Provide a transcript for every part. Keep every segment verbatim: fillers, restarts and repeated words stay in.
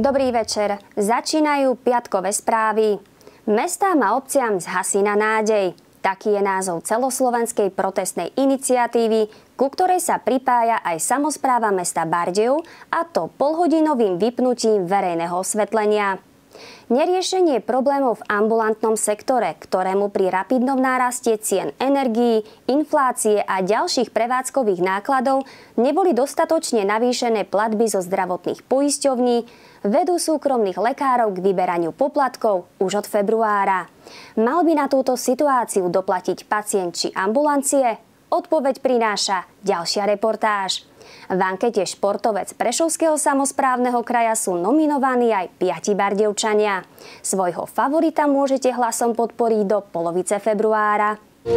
Dobrý večer. Začínajú piatkové správy. Mestám a obciam zhasí na nádej. Taký je názov celoslovenskej protestnej iniciatívy, ku ktorej sa pripája aj samospráva mesta Bardejov, a to polhodinovým vypnutím verejného osvetlenia. Neriešenie problémov v ambulantnom sektore, ktorému pri rapidnom náraste cien energií, inflácie a ďalších prevádzkových nákladov neboli dostatočne navýšené platby zo zdravotných poisťovní, vedú súkromných lekárov k vyberaniu poplatkov už od februára. Mal by na túto situáciu doplatiť pacient či ambulancie? Odpoveď prináša ďalšia reportáž. V ankete Športovec Prešovského samosprávneho kraja sú nominovaní aj piati Bardejovčania. Svojho favorita môžete hlasom podporiť do polovice februára.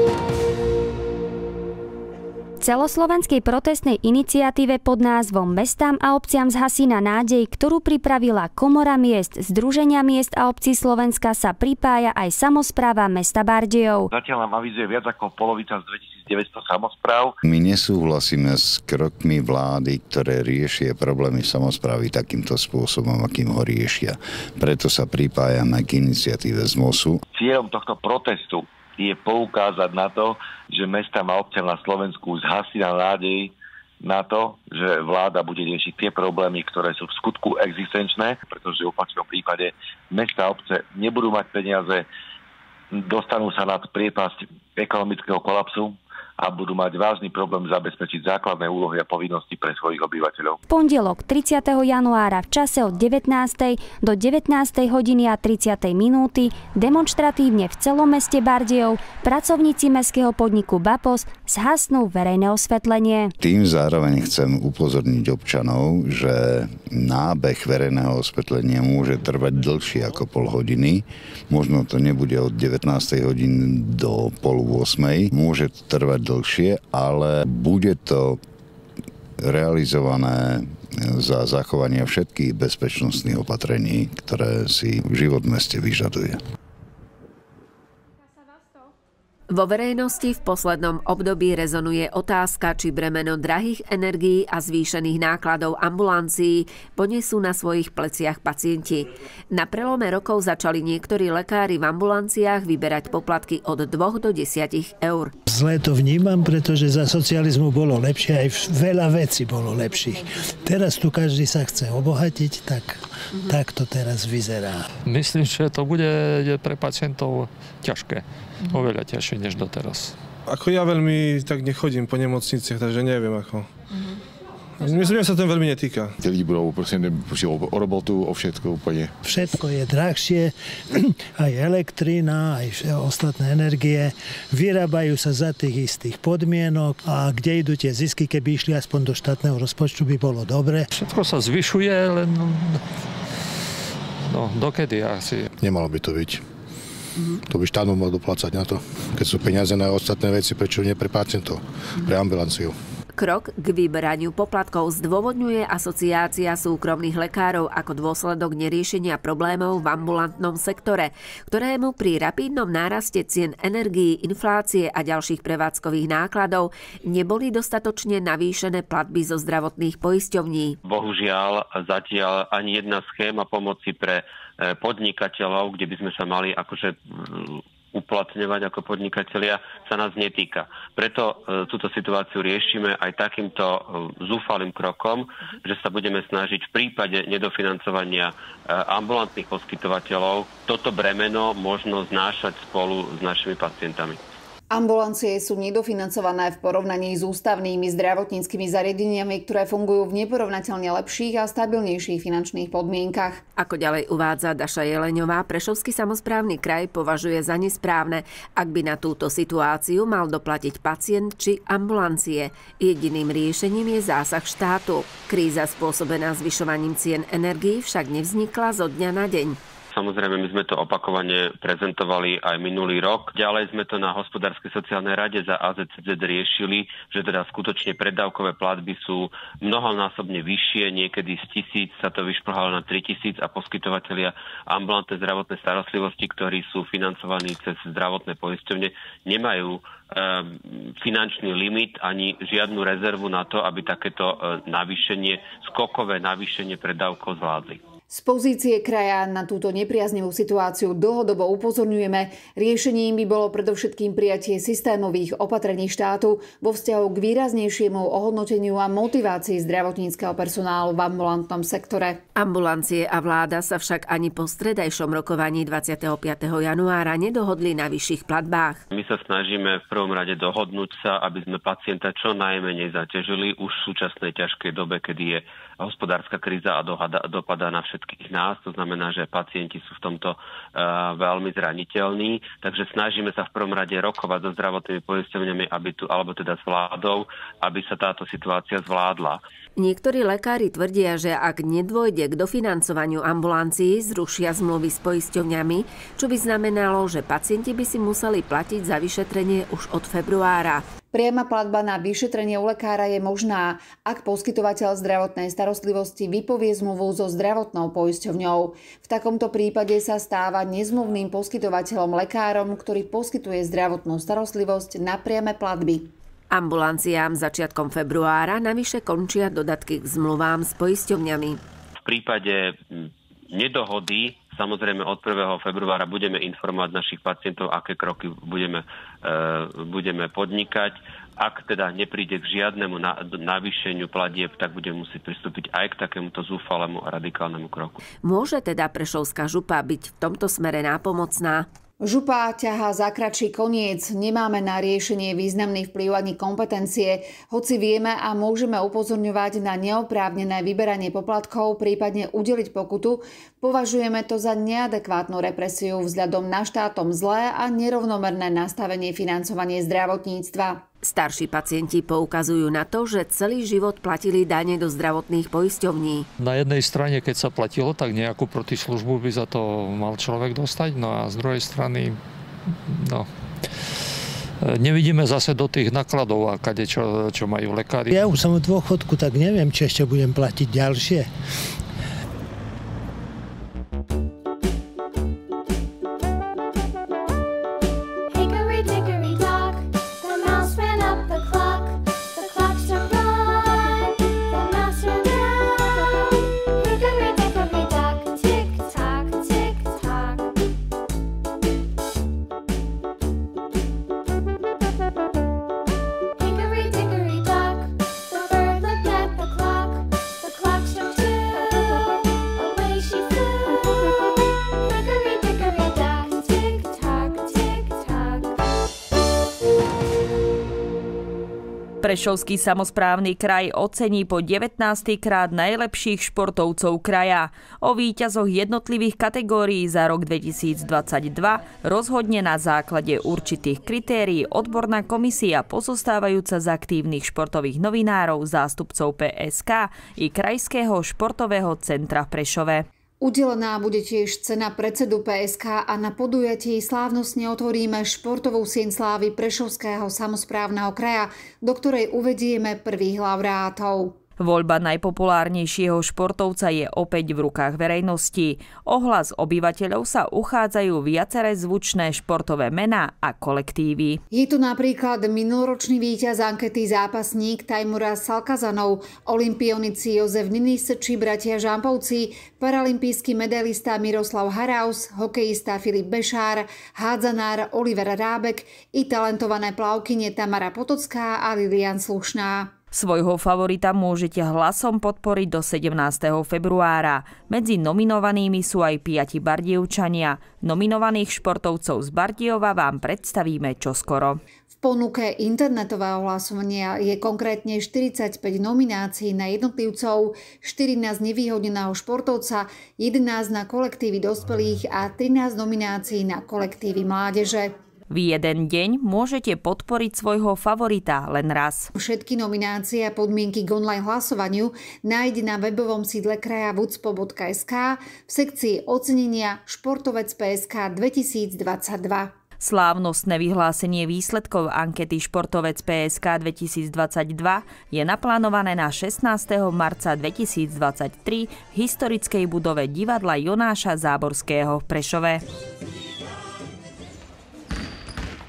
Celoslovenskej protestnej iniciatíve pod názvom Mestám a obciam zhasí na nádej, ktorú pripravila Komora miest, Združenia miest a obcí Slovenska, sa pripája aj samospráva mesta Bardejov. Zatiaľ nám avizuje viac ako polovica z dvetisícdeväťsto samospráv. My nesúhlasíme s krokmi vlády, ktoré riešia problémy samosprávy takýmto spôsobom, akým ho riešia. Preto sa pripájame k iniciatíve z MOSu. Cieľom tohto protestu je poukázať na to, že mestám a obciam na Slovensku zhasí na nádej na to, že vláda bude riešiť tie problémy, ktoré sú v skutku existenčné, pretože v opačnom prípade mestá a obce nebudú mať peniaze, dostanú sa nad priepasť ekonomického kolapsu a budú mať vážny problém zabezpečiť základné úlohy a povinnosti pre svojich obyvateľov. V pondelok tridsiateho januára v čase od devätnástej do devätnástej hodiny a tridsať minúty demonštratívne v celom meste Bardejov pracovníci mestského podniku BAPOS zhasnú verejné osvetlenie. Tým zároveň chcem upozorniť občanov, že nábeh verejného osvetlenia môže trvať dlhšie ako pol hodiny. Možno to nebude od devätnástej hodiny do pol ôsmej. Môže to trvať dlhšie, ale bude to realizované za zachovanie všetkých bezpečnostných opatrení, ktoré si život v meste vyžaduje. Vo verejnosti v poslednom období rezonuje otázka, či bremeno drahých energií a zvýšených nákladov ambulancií ponesú na svojich pleciach pacienti. Na prelome rokov začali niektorí lekári v ambulanciách vyberať poplatky od dvoch do desiatich eur. Zle to vnímam, pretože za socializmu bolo lepšie, aj veľa vecí bolo lepších. Teraz tu každý sa chce obohatiť, tak, mm-hmm. tak to teraz vyzerá. Myslím, že to bude pre pacientov ťažké. Oveľa ťažšie než doteraz. Ako ja veľmi tak nechodím po nemocniciach, takže neviem ako. Mm-hmm. Myslím, že sa to veľmi netýka. Tí lidi budú proste o, o robotu, o všetko úplne. Všetko je drahšie, aj elektrina, aj ostatné energie. Vyrábajú sa za tých istých podmienok a kde idú tie zisky, keby išli aspoň do štátneho rozpočtu, by bolo dobre. Všetko sa zvyšuje, len no, dokedy asi. Nemalo by to byť. To by štát mal doplácať na to. Keď sú peniaze na ostatné veci, prečo nie pre pacientov, pre ambulanciu. Krok k vyberaniu poplatkov zdôvodňuje Asociácia súkromných lekárov ako dôsledok neriešenia problémov v ambulantnom sektore, ktorému pri rapidnom náraste cien energií, inflácie a ďalších prevádzkových nákladov neboli dostatočne navýšené platby zo zdravotných poisťovní. Bohužiaľ, zatiaľ ani jedna schéma pomoci pre podnikateľov, kde by sme sa mali akože uplatňovať ako podnikatelia, sa nás netýka. Preto e, túto situáciu riešime aj takýmto e, zúfalým krokom, že sa budeme snažiť v prípade nedofinancovania e, ambulantných poskytovateľov toto bremeno možno znášať spolu s našimi pacientami. Ambulancie sú nedofinancované v porovnaní s ústavnými zdravotníckymi zariadeniami, ktoré fungujú v neporovnateľne lepších a stabilnejších finančných podmienkach. Ako ďalej uvádza Daša Jeleňová, Prešovský samosprávny kraj považuje za nesprávne, ak by na túto situáciu mal doplatiť pacient či ambulancie. Jediným riešením je zásah štátu. Kríza spôsobená zvyšovaním cien energií však nevznikla zo dňa na deň. Samozrejme, my sme to opakovane prezentovali aj minulý rok. Ďalej sme to na Hospodárskej sociálnej rade za á zet cé zet riešili, že teda skutočne preddávkové platby sú mnohonásobne vyššie, niekedy z tisíc sa to vyšplhalo na tritisíc a poskytovatelia ambulantnej zdravotnej starostlivosti, ktorí sú financovaní cez zdravotné poisťovne, nemajú finančný limit ani žiadnu rezervu na to, aby takéto navýšenie, skokové navýšenie preddávkov zvládli. Z pozície kraja na túto nepriaznivú situáciu dlhodobo upozorňujeme. Riešením by bolo predovšetkým prijatie systémových opatrení štátu vo vzťahu k výraznejšiemu ohodnoteniu a motivácii zdravotníckeho personálu v ambulantnom sektore. Ambulancie a vláda sa však ani po stredajšom rokovaní dvadsiateho piateho januára nedohodli na vyšších platbách. My sa snažíme v prvom rade dohodnúť sa, aby sme pacienta čo najmenej zaťažili už v súčasnej ťažkej dobe, kedy je hospodárska kríza a dopadá na všetkých nás. To znamená, že pacienti sú v tomto uh, veľmi zraniteľní. Takže snažíme sa v prvom rade rokovať so zdravotnými poisťovňami, aby tu, alebo teda s vládou, aby sa táto situácia zvládla. Niektorí lekári tvrdia, že ak nedôjde k dofinancovaniu ambulancií, zrušia zmluvy s poisťovňami, čo by znamenalo, že pacienti by si museli platiť za vyšetrenie už od februára. Priama platba na vyšetrenie u lekára je možná, ak poskytovateľ zdravotnej starostlivosti vypovie zmluvu so zdravotnou poisťovňou. V takomto prípade sa stáva nezmluvným poskytovateľom lekárom, ktorý poskytuje zdravotnú starostlivosť na priame platby. Ambulanciám začiatkom februára navyše končia dodatky k zmluvám s poisťovňami. V prípade nedohody samozrejme od prvého februára budeme informovať našich pacientov, aké kroky budeme, e, budeme podnikať. Ak teda nepríde k žiadnemu navýšeniu platieb, tak budeme musieť pristúpiť aj k takémuto zúfalému a radikálnemu kroku. Môže teda Prešovská župa byť v tomto smere nápomocná? Župa ťahá za kratší koniec. Nemáme na riešenie významný vplyv ani kompetencie, hoci vieme a môžeme upozorňovať na neoprávnené vyberanie poplatkov, prípadne udeliť pokutu. Považujeme to za neadekvátnu represiu vzhľadom na štátom zlé a nerovnomerné nastavenie financovania zdravotníctva. Starší pacienti poukazujú na to, že celý život platili dane do zdravotných poisťovní. Na jednej strane, keď sa platilo, tak nejakú protislužbu by za to mal človek dostať, no a z druhej strany no, nevidíme zase do tých nákladov, a kade čo, čo majú lekári. Ja už som v dôchodku, tak neviem, či ešte budem platiť ďalšie. Prešovský samosprávny kraj ocení po devätnásty krát najlepších športovcov kraja. O víťazoch jednotlivých kategórií za rok dvetisícdvadsaťdva rozhodne na základe určitých kritérií odborná komisia pozostávajúca z aktívnych športových novinárov, zástupcov pé es ká i Krajského športového centra v Prešove. Udelená bude tiež cena predsedu pé es ká a na podujatí slávnostne otvoríme športovú sieň slávy Prešovského samosprávneho kraja, do ktorej uvedieme prvých laureátov. Voľba najpopulárnejšieho športovca je opäť v rukách verejnosti. O hlas obyvateľov sa uchádzajú viaceré zvučné športové mená a kolektívy. Je tu napríklad minuloročný víťaz ankety zápasník Tajmura Salkazanov, olympionici Jozef Ninis či bratia Žampovci, paralympijský medailista Miroslav Haraus, hokejista Filip Bešár, hádzanár Oliver Rábek i talentované plavkyne Tamara Potocká a Lilian Slušná. Svojho favorita môžete hlasom podporiť do sedemnásteho februára. Medzi nominovanými sú aj piati Bardejovčania. Nominovaných športovcov z Bardejova vám predstavíme čoskoro. V ponuke internetového hlasovania je konkrétne štyridsaťpäť nominácií na jednotlivcov, štyri na znevýhodneného športovca, jedenásť na kolektívy dospelých a trinásť nominácií na kolektívy mládeže. V jeden deň môžete podporiť svojho favorita len raz. Všetky nominácie a podmienky k online hlasovaniu nájde na webovom sídle kraja vucpo bodka es ká v sekcii ocenenia Športovec pé es ká dvetisícdvadsaťdva. Slávnostné vyhlásenie výsledkov ankety Športovec pé es ká dvetisícdvadsaťdva je naplánované na šestnásteho marca dvetisícdvadsaťtri v historickej budove divadla Jonáša Záborského v Prešove.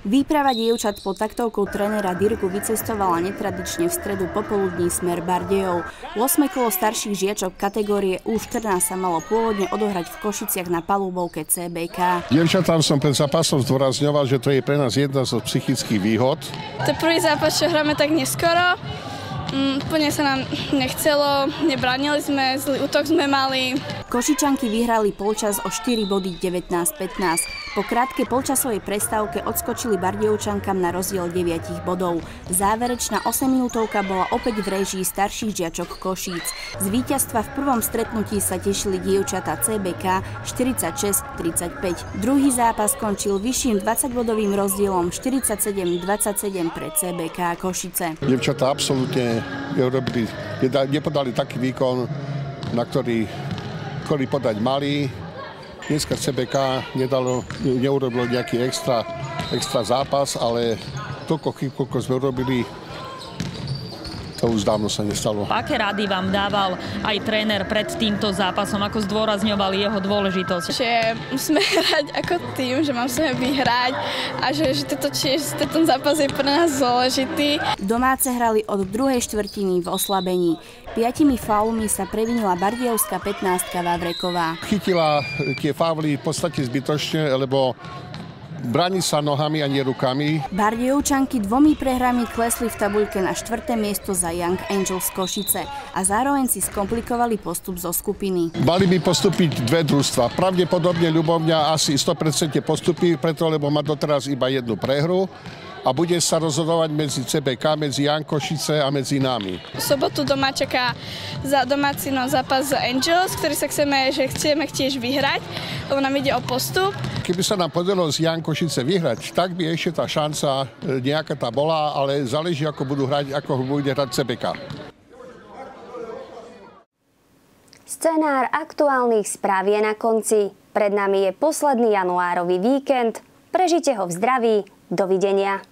Výprava dievčat pod taktovkou trénera Dirku vycestovala netradične v stredu popoludní smer Bardejov. Osme kolo starších žiačok kategórie U štrnásť sa malo pôvodne odohrať v Košiciach na palubovke cé bé ká. Dievčatám som pred zápasom zdôrazňoval, že to je pre nás jedna zo psychických výhod. To prvý zápas, čo hráme tak neskoro. Mm, úplne sa nám nechcelo, nebránili sme, zlý útok sme mali. Košičanky vyhrali polčas o štyri body devätnásť pätnásť. Po krátkej polčasovej prestávke odskočili Bardejovčankám na rozdiel deväť bodov. Záverečná osemminútovka bola opäť v réžii starších žiačok Košíc. Z víťazstva v prvom stretnutí sa tešili dievčatá cé bé ká štyridsaťšesť tridsaťpäť. Druhý zápas skončil vyšším dvadsaťbodovým rozdielom štyridsaťsedem dvadsaťsedem pre cé bé ká Košice. Dievčatá absolútne neurobili, nepodali taký výkon, na ktorý, ktorý podať mali. Dneska cé bé ká nedalo, neurobilo nejaký extra, extra zápas, ale toľko chyb, koľko sme urobili, to už dávno sa nestalo. Aké rady vám dával aj tréner pred týmto zápasom? Ako zdôrazňoval jeho dôležitosť? Že musíme hrať ako tým, že musíme vyhrať a že, že toto, tiež, tento zápas je pre nás dôležitý. Domáce hrali od druhej štvrtiny v oslabení. Piatimi faulmi sa previnila bardejovská pätnástka Vavreková. Chytila tie fauly v podstate zbytočne, lebo bráni sa nohami a nie rukami. Bardejovčanky dvomi prehrami klesli v tabuľke na štvrté miesto za Young Angels Košice a zároveň si skomplikovali postup zo skupiny. Mali by postúpiť dve družstva. Pravdepodobne Ľubovňa asi sto percent postupí, preto lebo má doteraz iba jednu prehru. A bude sa rozhodovať medzi cé bé ká, medzi Young Košice a medzi nami. V sobotu doma čaká za domáci no, zápas za Angels, ktorý sa chceme, že chceme tiež vyhrať, lebo nám ide o postup. Keby sa nám podarilo z Young Košice vyhrať, tak by ešte tá šanca nejaká tá bola, ale záleží, ako budú hrať, ako bude hrať cé bé ká. Scenár aktuálnych správ je na konci. Pred nami je posledný januárový víkend. Prežite ho v zdraví. Dovidenia.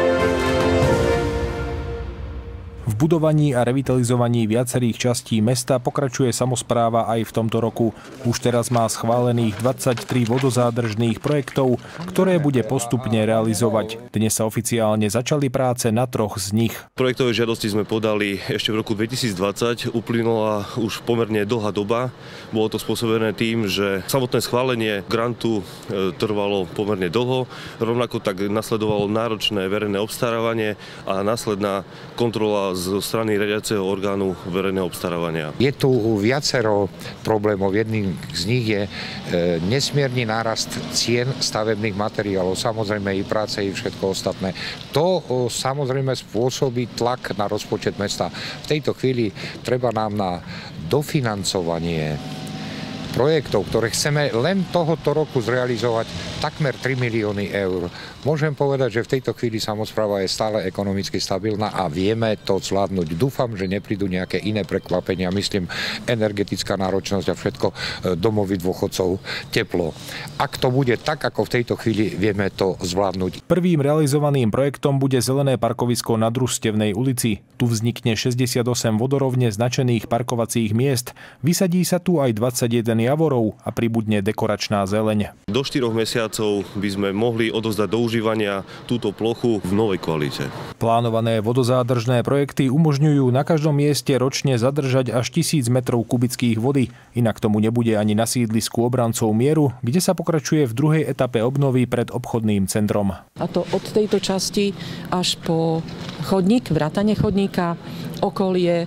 V budovaní a revitalizovaní viacerých častí mesta pokračuje samospráva aj v tomto roku. Už teraz má schválených dvadsaťtri vodozádržných projektov, ktoré bude postupne realizovať. Dnes sa oficiálne začali práce na troch z nich. Projektové žiadosti sme podali ešte v roku dvetisícdvadsať. Uplynula už pomerne dlhá doba. Bolo to spôsobené tým, že samotné schválenie grantu trvalo pomerne dlho. Rovnako tak nasledovalo náročné verejné obstarávanie a následná kontrola zo strany riadiaceho orgánu verejného obstarávania. Je tu viacero problémov. Jedným z nich je e, nesmierny nárast cien stavebných materiálov, samozrejme i práce, i všetko ostatné. To o, samozrejme spôsobí tlak na rozpočet mesta. V tejto chvíli treba nám na dofinancovanie projektov, ktoré chceme len tohoto roku zrealizovať, takmer tri milióny eur. Môžem povedať, že v tejto chvíli samospráva je stále ekonomicky stabilná a vieme to zvládnuť. Dúfam, že neprídu nejaké iné prekvapenia. Myslím, energetická náročnosť a všetko, domovy dôchodcov, teplo. Ak to bude tak, ako v tejto chvíli, vieme to zvládnuť. Prvým realizovaným projektom bude zelené parkovisko na Družstevnej ulici. Tu vznikne šesťdesiatosem vodorovne značených parkovacích miest. Vysadí sa tu aj dvadsaťjeden javorov a pribudne dekoračná zeleň. Do štyroch mesiacov by sme mohli odovzdať do užívania túto plochu v novej kvalite. Plánované vodozádržné projekty umožňujú na každom mieste ročne zadržať až tisíc metrov kubických vody. Inak tomu nebude ani na sídlisku Obrancov mieru, kde sa pokračuje v druhej etape obnovy pred obchodným centrom. A to od tejto časti až po chodník, vrátane chodníka, okolie.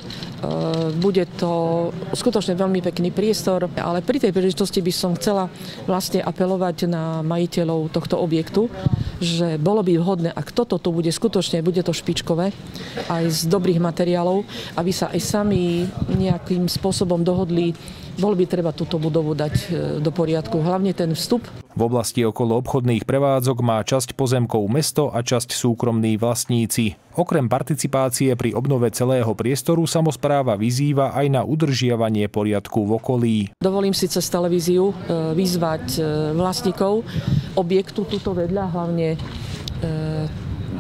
Bude to skutočne veľmi pekný priestor, ale pri tej príležitosti by som chcela vlastne apelovať na majiteľov tohto objektu, že bolo by vhodné, ak toto tu bude skutočne, bude to špičkové, aj z dobrých materiálov, aby sa aj sami nejakým spôsobom dohodli. Bolo by treba túto budovu dať do poriadku, hlavne ten vstup. V oblasti okolo obchodných prevádzok má časť pozemkov mesto a časť súkromní vlastníci. Okrem participácie pri obnove celého priestoru samospráva vyzýva aj na udržiavanie poriadku v okolí. Dovolím si cez televíziu vyzvať vlastníkov objektu tuto vedľa, hlavne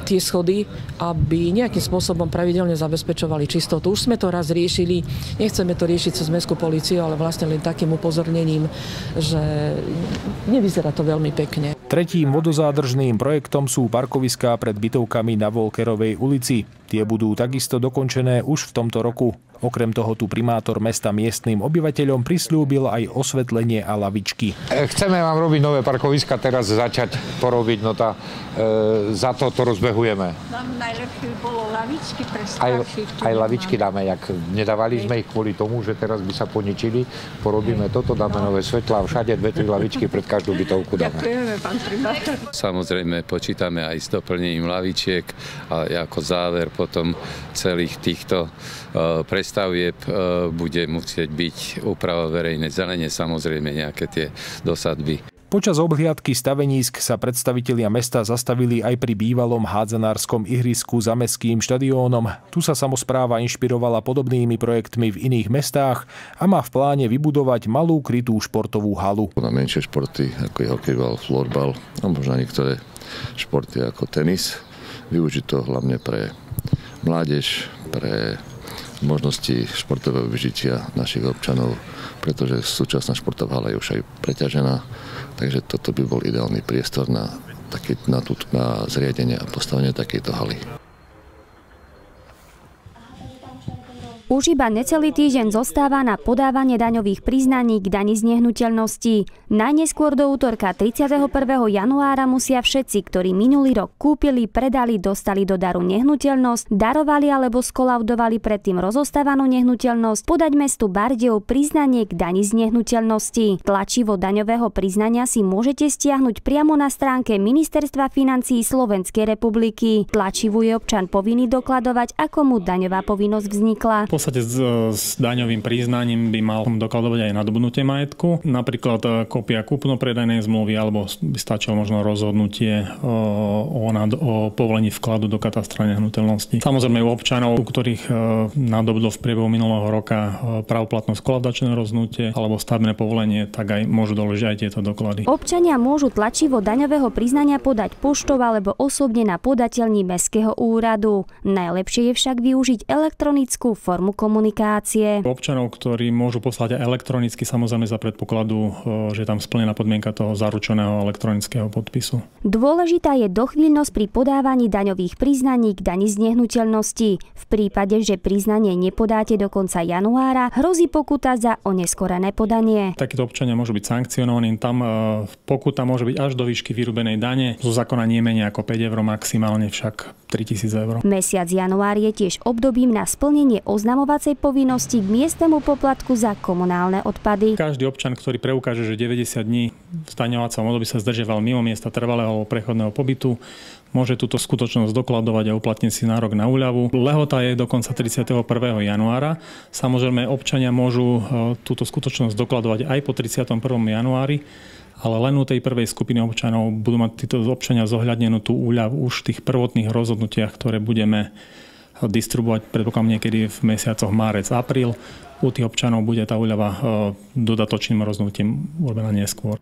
tie schody, aby nejakým spôsobom pravidelne zabezpečovali čistotu. Už sme to raz riešili, nechceme to riešiť cez mestskú políciu, ale vlastne len takým upozornením, že nevyzerá to veľmi pekne. Tretím vodozádržným projektom sú parkoviská pred bytovkami na Volkerovej ulici. Tie budú takisto dokončené už v tomto roku. Okrem toho tu primátor mesta miestnym obyvateľom prisľúbil aj osvetlenie a lavičky. Chceme vám robiť nové parkoviska, teraz začať porobiť, no tá, e, za to to rozbehujeme. Nám najlepšie bolo lavičky pre starších. Aj, aj lavičky dáme, jak nedávali sme ich kvôli tomu, že teraz by sa poničili. Porobíme toto, dáme nové svetlá, všade dve, tri lavičky pred každú bytovku dáme. Ďakujeme, pán primátor. Samozrejme počítame aj s doplnením lavičiek a ako záver potom celých týchto uh, prestavieb uh, bude musieť byť úprava verejnej zelene, samozrejme nejaké tie dosadby. Počas obhliadky stavenísk sa predstavitelia mesta zastavili aj pri bývalom hádzanárskom ihrisku za mestským štadiónom. Tu sa samospráva inšpirovala podobnými projektmi v iných mestách a má v pláne vybudovať malú krytú športovú halu. Na menšie športy, ako je hokejbal, florbal a možno niektoré športy ako tenis, využiť to hlavne pre mládež, pre možnosti športového vyžitia našich občanov, pretože súčasná športová hala je už aj preťažená, takže toto by bol ideálny priestor na, také, na, tú, na zriadenie a postavenie takejto haly. Už iba necelý týždeň zostáva na podávanie daňových priznaní k dani z nehnuteľností. Najneskôr do útorka tridsiateho prvého januára musia všetci, ktorí minulý rok kúpili, predali, dostali do daru nehnuteľnosť, darovali alebo skolaudovali predtým rozostávanú nehnuteľnosť, podať mestu Bardejov priznanie k dani z nehnuteľností. Tlačivo daňového priznania si môžete stiahnuť priamo na stránke Ministerstva financií Slovenskej republiky. Tlačivu je občan povinný dokladovať, ako mu daňová povinnosť vznikla. V podstate s, s daňovým priznaním by mal dokladovať aj nadobudnutie majetku, napríklad kópia kúpno-predajnej zmluvy, alebo by stačilo možno rozhodnutie o, o, o povolení vkladu do katastra nehnuteľnosti. Samozrejme u občanov, u ktorých nadobudlo v priebehu minulého roka pravoplatnosť kolaudačné rozhodnutie alebo stavebné povolenie, tak aj môžu doložiť aj tieto doklady. Občania môžu tlačivo daňového priznania podať poštou alebo osobne na podateľni mestského úradu. Najlepšie je však využiť elektronickú formu komunikácie. Občanov, ktorí môžu poslať aj elektronicky, samozrejme za predpokladu, že tam splnená podmienka toho zaručeného elektronického podpisu. Dôležitá je dochvíľnosť pri podávaní daňových priznaní k dani z nehnuteľnosti. V prípade, že priznanie nepodáte do konca januára, hrozí pokuta za oneskorené podanie. Takíto občania môžu byť sankcionovaní. Tam pokuta môže byť až do výšky vyrobenej dane. Zo zákona nie menej ako päť eur, maximálne však tritisíc eur. Mesiac január je tiež obdobím na splnenie oznamovacej povinnosti k miestnemu poplatku za komunálne odpady. Každý občan, ktorý preukáže, že deväťdesiat dní v zdaňovacom období sa zdržiaval mimo miesta trvalého prechodného pobytu, môže túto skutočnosť dokladovať a uplatniť si nárok na úľavu. Lehota je do konca tridsiateho prvého januára. Samozrejme, občania môžu túto skutočnosť dokladovať aj po tridsiatom prvom januári, ale len u tej prvej skupiny občanov budú mať títo občania zohľadnenú tú úľavu už v tých prvotných rozhodnutiach, ktoré budeme distribuovať predpokladám niekedy v mesiacoch márec, apríl. U tých občanov bude tá úľava dodatočným rozhodnutím urobená neskôr.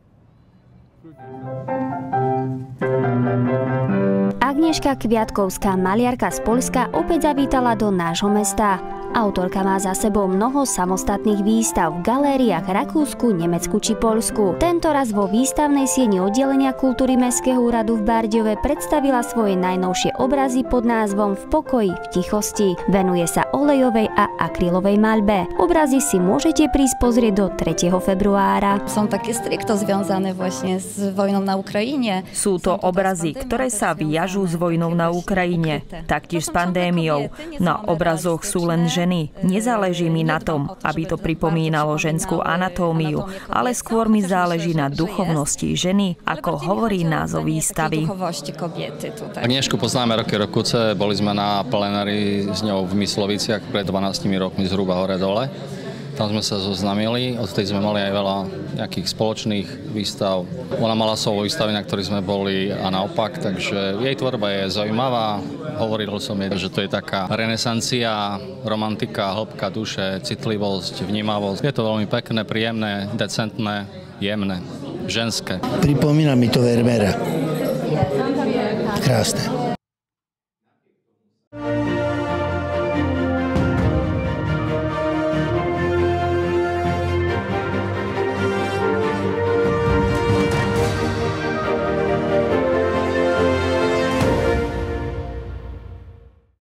Agnieszka Kviatkovská, maliarka z Poľska, opäť zavítala do nášho mesta. Autorka má za sebou mnoho samostatných výstav v galériách Rakúsku, Nemecku či Poľsku. Tento raz vo výstavnej sieni oddelenia kultúry Mestského úradu v Bardejove predstavila svoje najnovšie obrazy pod názvom V pokoji, v tichosti. Venuje sa olejovej a akrylovej maľbe. Obrazy si môžete prísť pozrieť do tretieho februára. Są také stricto związane właśnie z wojną na Ukrajinie. Sú to obrazy, ktoré sa viažú s vojnou na Ukrajine, taktiež s pandémiou. Na obrazoch sú len ženy. Nezáleží mi na tom, aby to pripomínalo ženskú anatómiu, ale skôr mi záleží na duchovnosti ženy, ako hovorí názov výstavy. Agniešku poznáme roky rokuce, boli sme na plenári s ňou v Mysloviciach pred dvanástimi rokmi zhruba hore-dole. Tam sme sa zoznamili, odtedy sme mali aj veľa nejakých spoločných výstav. Ona mala svoju výstavy, na ktorých sme boli a naopak, takže jej tvorba je zaujímavá. Hovoril som jej, že to je taká renesancia, romantika, hĺbka duše, citlivosť, vnímavosť. Je to veľmi pekné, príjemné, decentné, jemné, ženské. Pripomína mi to Vermeera. Krásne.